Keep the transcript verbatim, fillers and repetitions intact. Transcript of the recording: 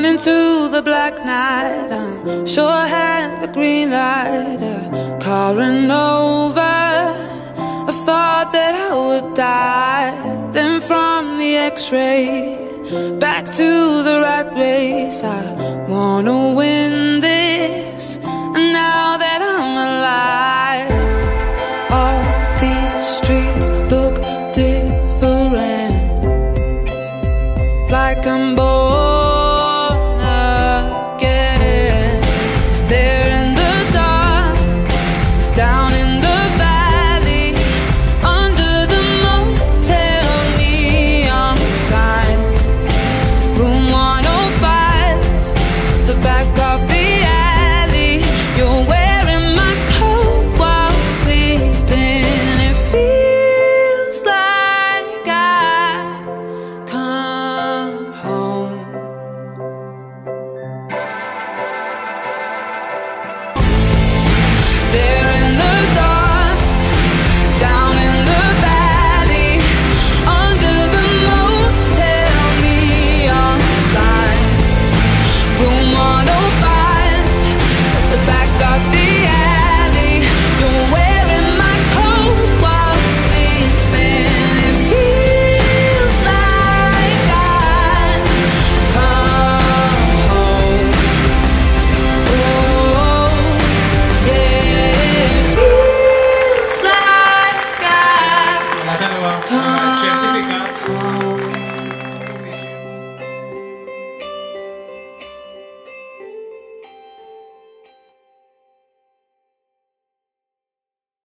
running through the black night. I'm sure I had the green light, a car ran over. I thought that I would die. Then from the x-ray back to the rat race, I wanna win this. And now that I'm alive, all these streets look different, like I'm